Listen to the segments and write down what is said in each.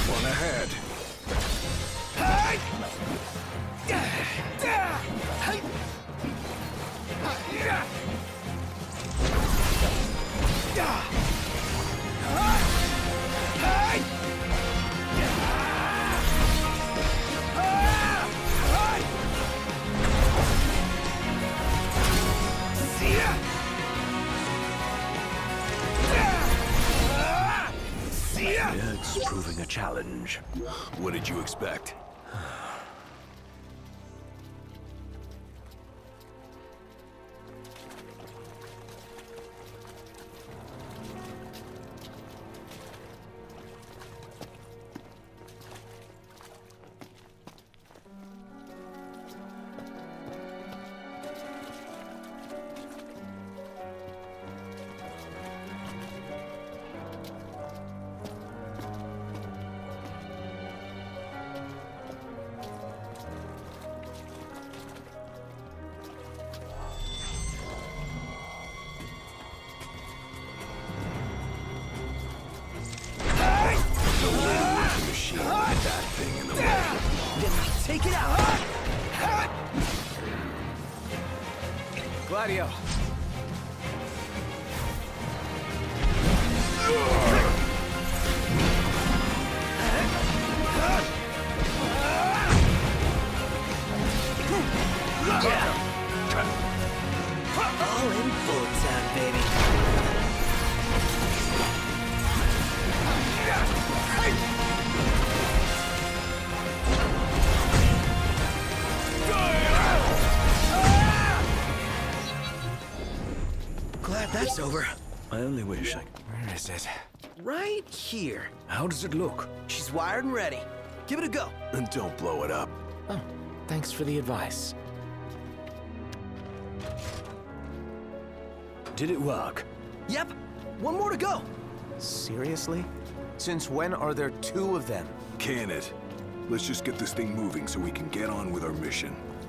One ahead. It's proving a challenge. What did you expect? That thing in the way. Then take it out! Gladio. All in full time, baby. Glad that's over. I only wish I... Where is it? Right here. How does it look? She's wired and ready. Give it a go. And don't blow it up. Oh, thanks for the advice. Did it work? Yep, one more to go. Seriously? Since when are there two of them? Can it? Let's just get this thing moving so we can get on with our mission.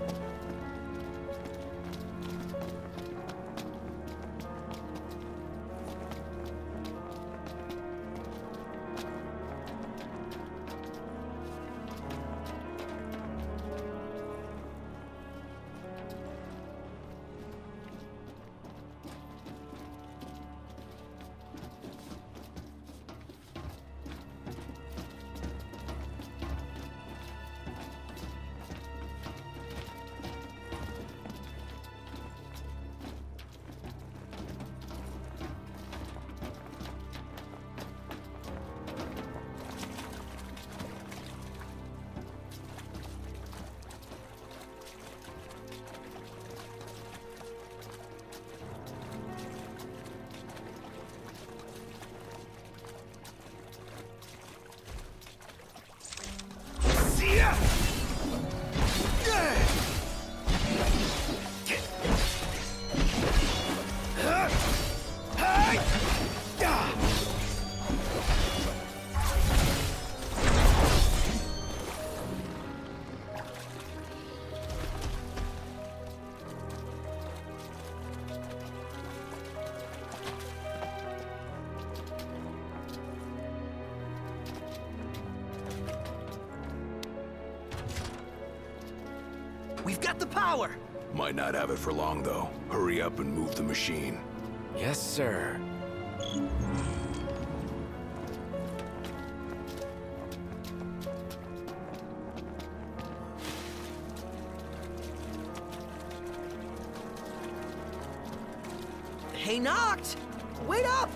We've got the power! Might not have it for long, though. Hurry up and move the machine. Yes, sir. Hey, Noct! Wait up!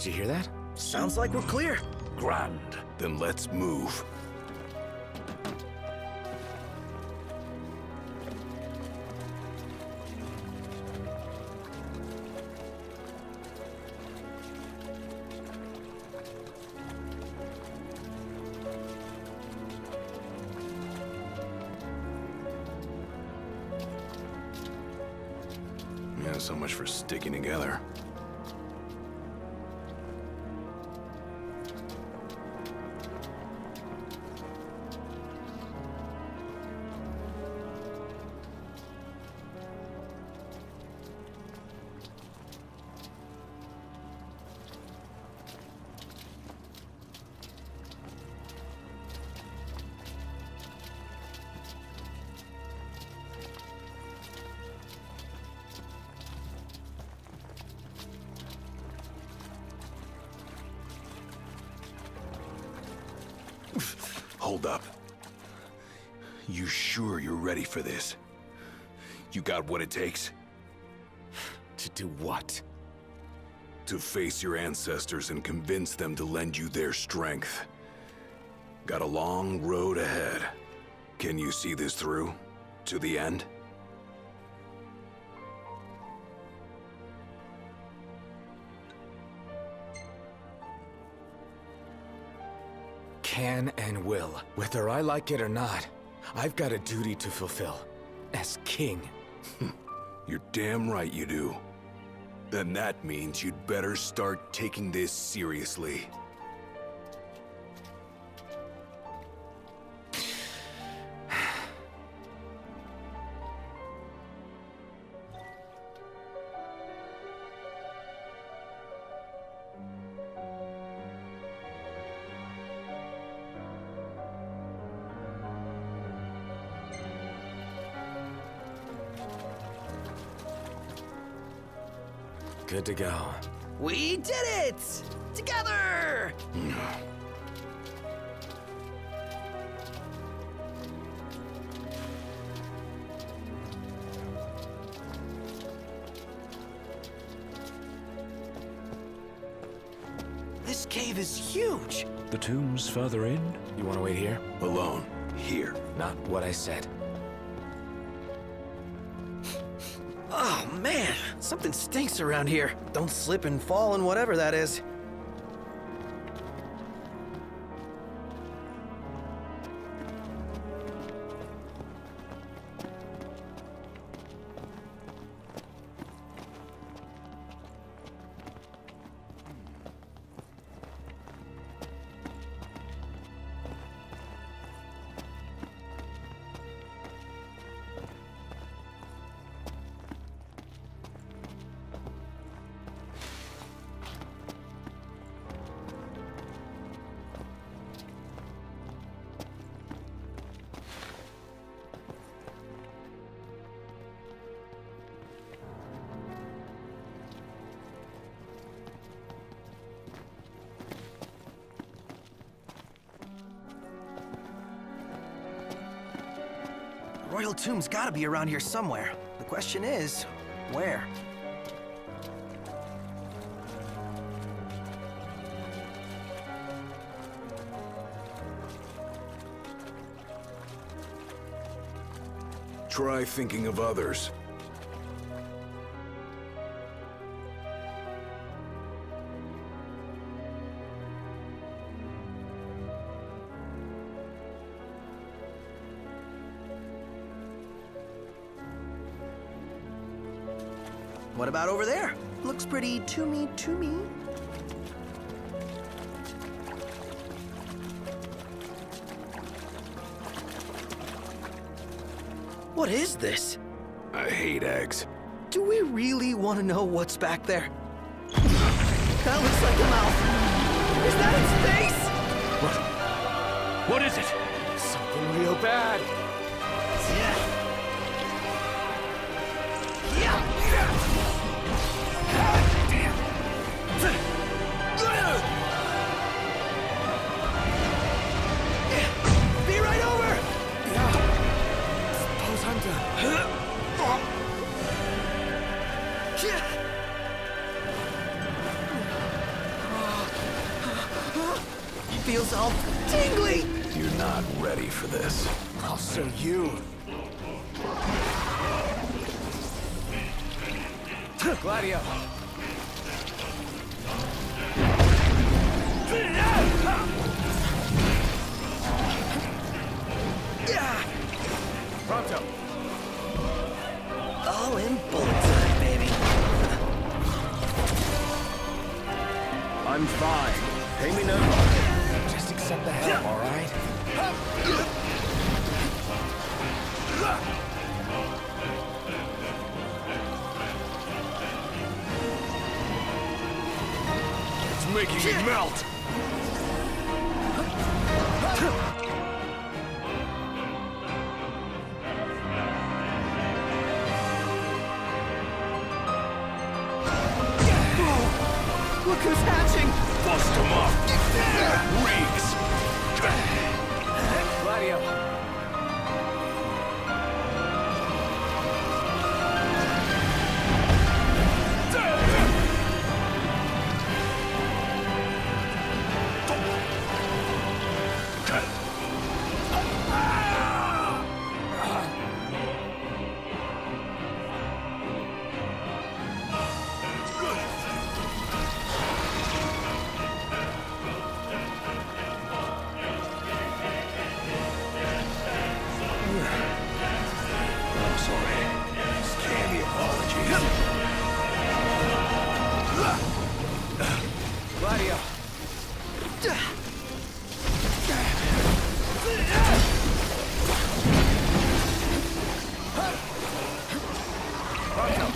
Did you hear that? Sounds like we're clear. Grand. Then let's move. Yeah, so much for sticking together. Hold up. You sure you're ready for this? You got what it takes? To do what? To face your ancestors and convince them to lend you their strength. Got a long road ahead. Can you see this through? To the end? Can and will. Whether I like it or not, I've got a duty to fulfill. As king. You're damn right you do. Then that means you'd better start taking this seriously. Good to go. We did it! Together! This cave is huge! The tomb's further in? You want to wait here? Alone. Here. Not what I said. Oh man, something stinks around here. Don't slip and fall and whatever that is. Royal Tomb's gotta be around here somewhere. The question is, where? Try thinking of others. What about over there? Looks pretty to me. What is this? I hate eggs. Do we really want to know what's back there? That looks like a mouth. Is that its face? What is it? Something real bad. Be right over! Suppose I'm done. feels all tingly! You're not ready for this. I'll show you. Gladio. Pronto. All in bullet time, baby. I'm fine. Pay me no mind. Just accept the help, all right? It's making me melt! Look who's hatching! Bust him up! Reeks! Gladio. I'm sorry. Scam the apologies. Gladio. Pronto.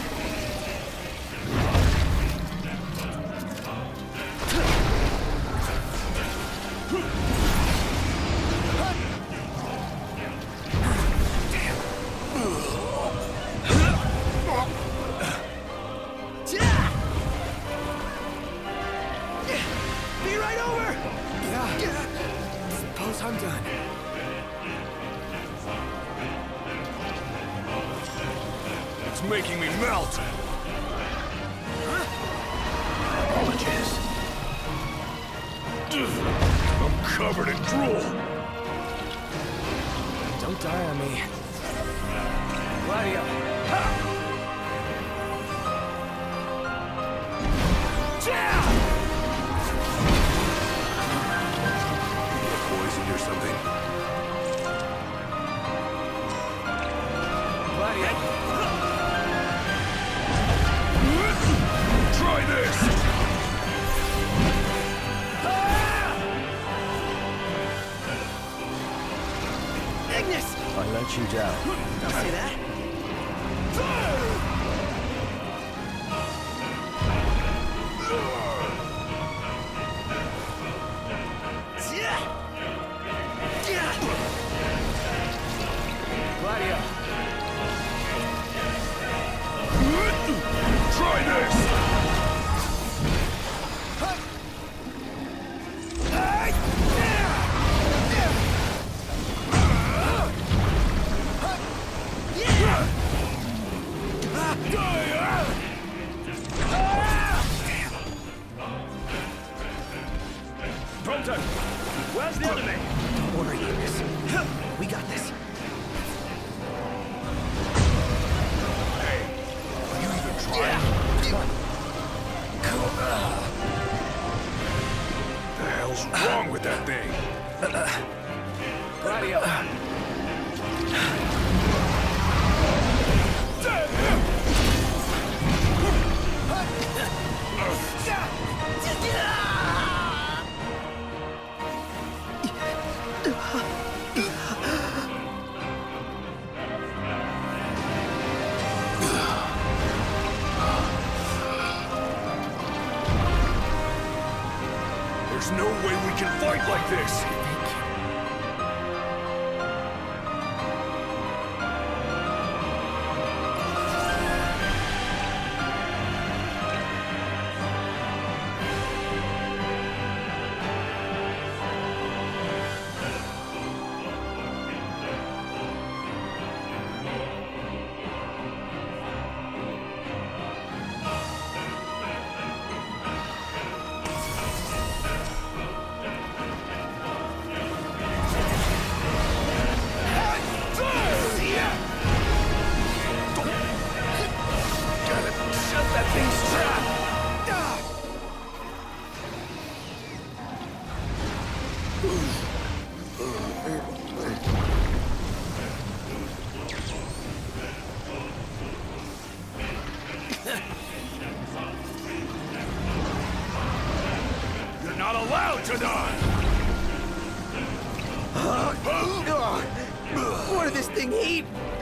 Be right over! Yeah. Suppose I'm done. It's making me melt! Apologies. I'm covered in drool! Don't die on me. Gladio. Poisoned or something? Gladio. Try this! Ignis! I let you down. Don't say that. Gladio. Try this! Pronto. Where's the enemy? Don't worry, Ignis. We got this. Hey, are you even trying? The hell's wrong with that thing? Gladio. There's no way we can fight like this! You're not allowed to die! What did this thing eat?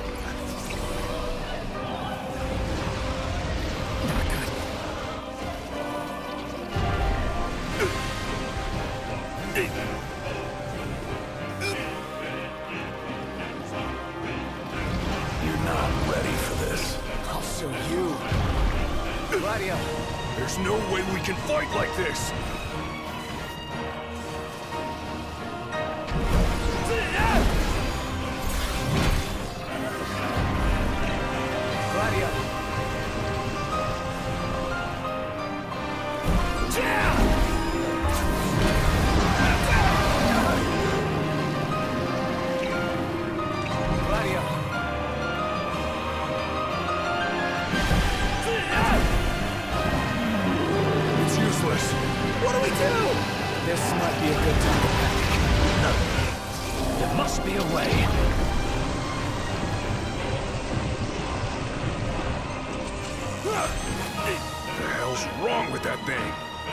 You're not ready for this. I'll show you. Gladio, There's no way we can fight like this! Gladio. Gladio. It's useless. What do we do? This might be a good time to panic. There must be a way. What the hell's wrong with that thing?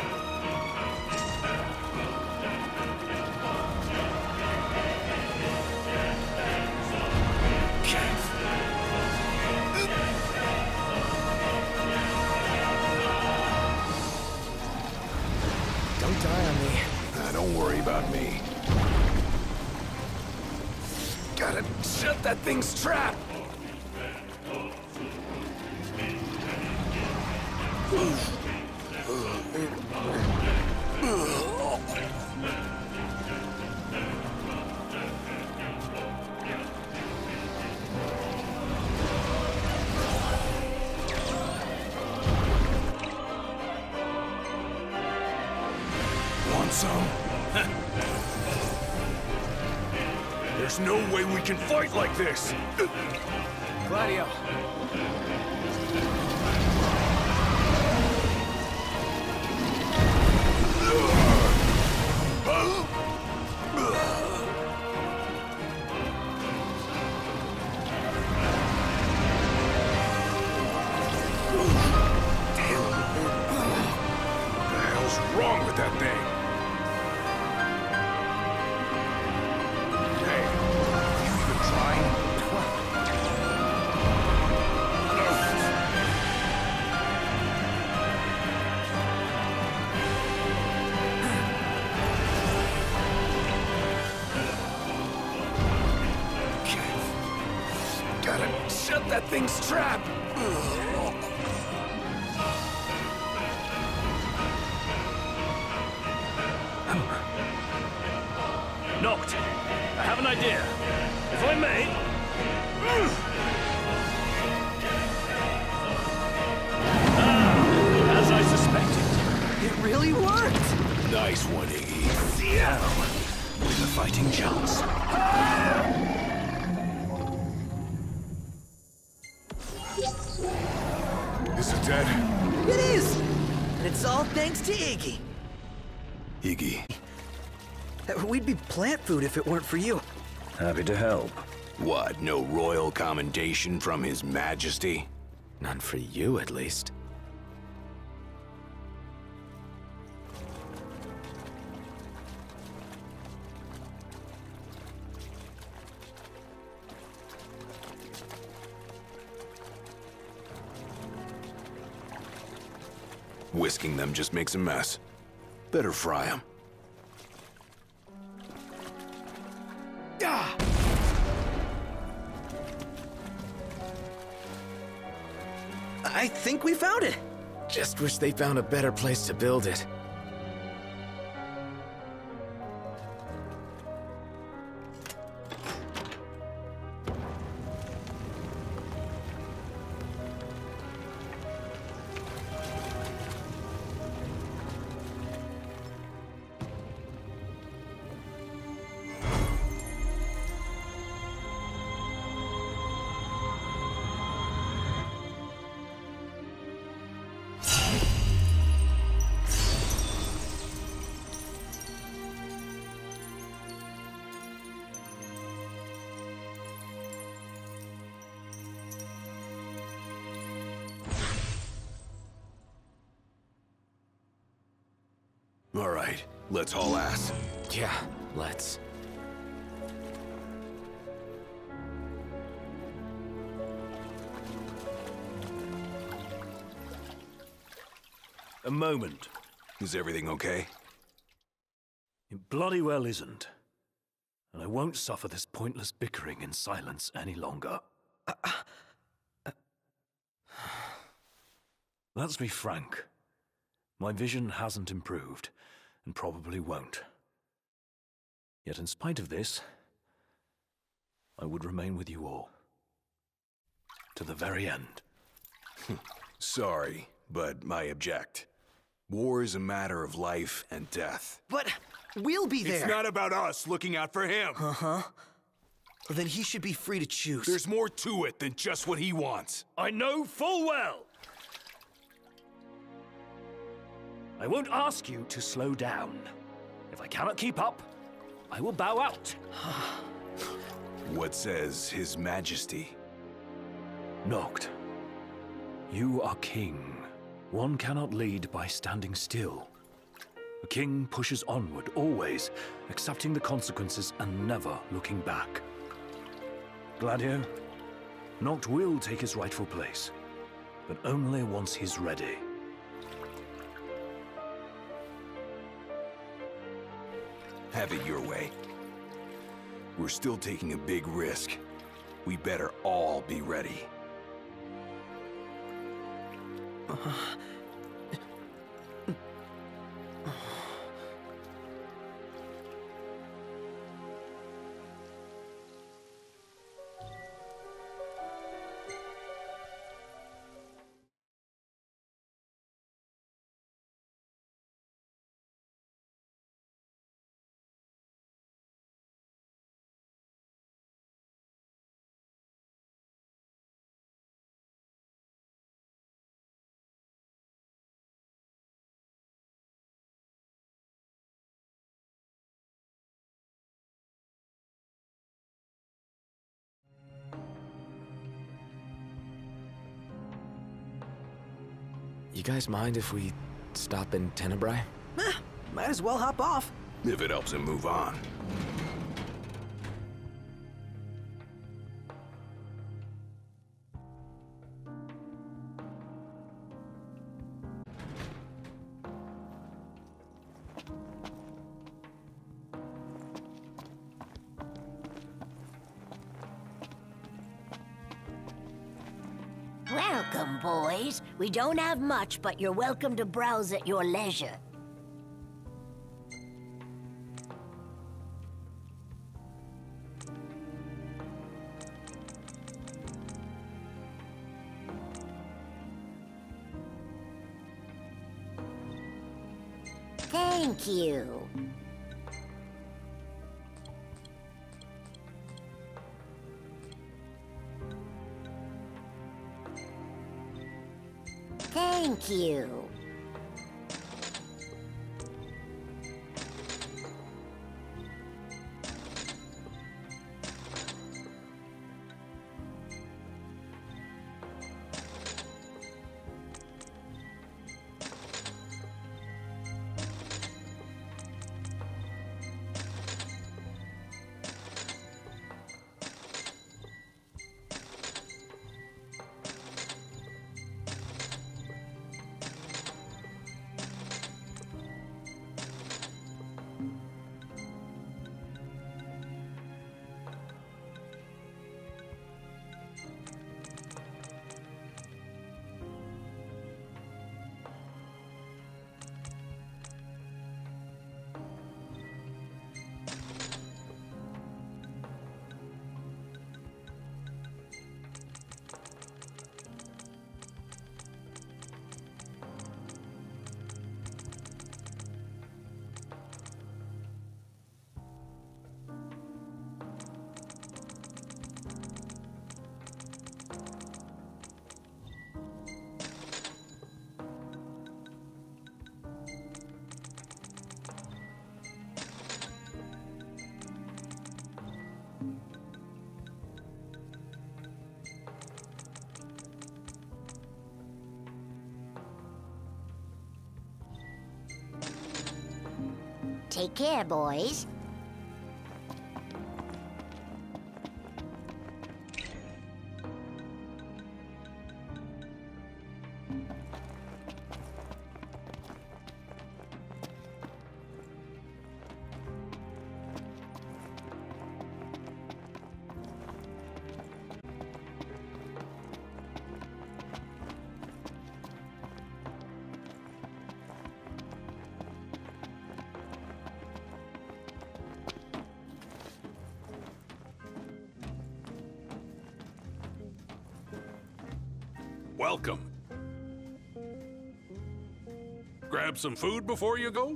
Don't die on me. Don't worry about me. Gotta shut that thing's trap! Want some? There's no way we can fight like this! Gladio. What the hell's wrong with that thing? Hey, you even trying? Gotta shut that thing's trap! Noct, I have an idea. If I may... As I suspected. It really worked! Nice one, Iggy. Seattle, with a fighting chance. Is it dead? It is! And it's all thanks to Iggy. Iggy. We'd be plant food if it weren't for you. Happy to help. What, no royal commendation from His Majesty? None for you, at least. Whisking them just makes a mess. Better fry them. I think we found it. Just wish they found a better place to build it. All right, let's haul ass. Yeah, let's. A moment. Is everything okay? It bloody well isn't. And I won't suffer this pointless bickering in silence any longer. Let's be frank. My vision hasn't improved, and probably won't. Yet in spite of this, I would remain with you all. To the very end. Sorry, but I object. War is a matter of life and death. But we'll be there. It's not about us looking out for him. Uh-huh. Well, then he should be free to choose. There's more to it than just what he wants. I know full well. I won't ask you to slow down. If I cannot keep up, I will bow out. What says His Majesty? Noct, you are king. One cannot lead by standing still. A king pushes onward, always, accepting the consequences and never looking back. Gladio, Noct will take his rightful place, but only once he's ready. Have it your way. We're still taking a big risk. We better all be ready. You guys mind if we stop in Tenebrae? Might as well hop off. If it helps him move on. Welcome, boys. We don't have much, but you're welcome to browse at your leisure. Thank you. Thank you. Take care, boys. Welcome. Grab some food before you go?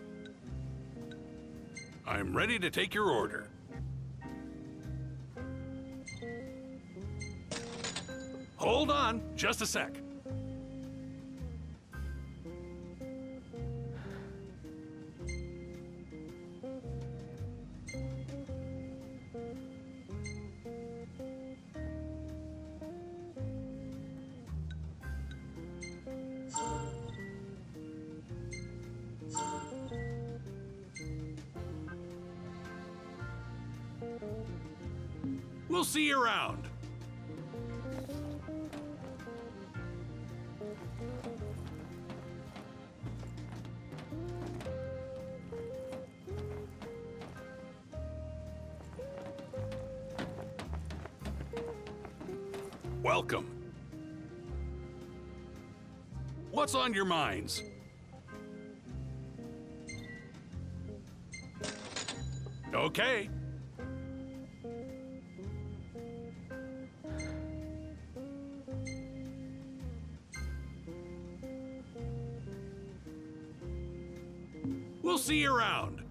I'm ready to take your order. Hold on, just a sec. We'll see you around. Welcome. What's on your minds? Okay. We'll see you around.